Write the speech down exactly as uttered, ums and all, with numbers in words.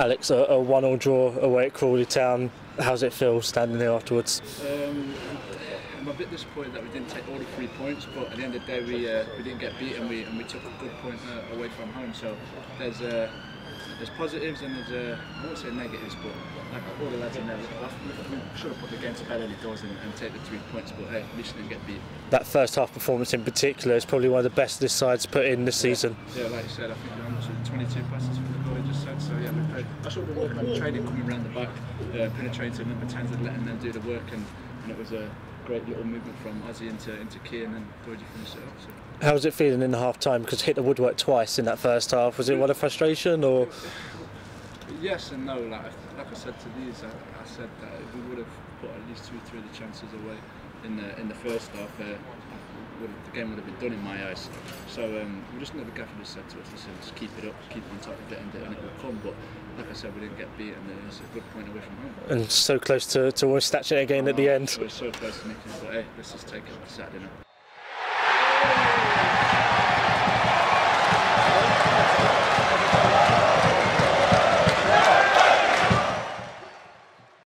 Alex, a, a one-all draw away at Crawley Town. How's it feel standing there afterwards? Um, I'm a bit disappointed that we didn't take all the three points, but at the end of the day, we uh, we didn't get beaten. We and we took a good point uh, away from home. So there's uh, there's positives and there's uh, I won't say negatives, but like all the lads in there, we should have put the game to bed early doors and, and take the three points. But hey, at least we didn't get beat. That first half performance in particular is probably one of the best this side's put in this season. Yeah, yeah, like you said, I think how much twenty-two passes from the goal just said. So yeah, we played. I should have been working on the training, coming around the back, uh, penetrating to number tens and letting them do the work, and, and it was a great little movement from Ozzy into into Key, and then Doidge finished it off. So. How was it feeling in the half time? Because hit the woodwork twice in that first half. Was it one of frustration or? Yes and no. Like, like I said to these, I, I said that if we would have put at least two, three of the chances away in the in the first half, uh, would have, the game would have been done in my eyes. So um, we just know the gaffer just said to us, listen, just keep it up, keep on top of it, and, and it will come. But like I said, we didn't get beat, and it's a good point away from home. And so close to to almost snatching it again oh, at the end. We were so close to making it, but hey, let's just take it on Saturday now.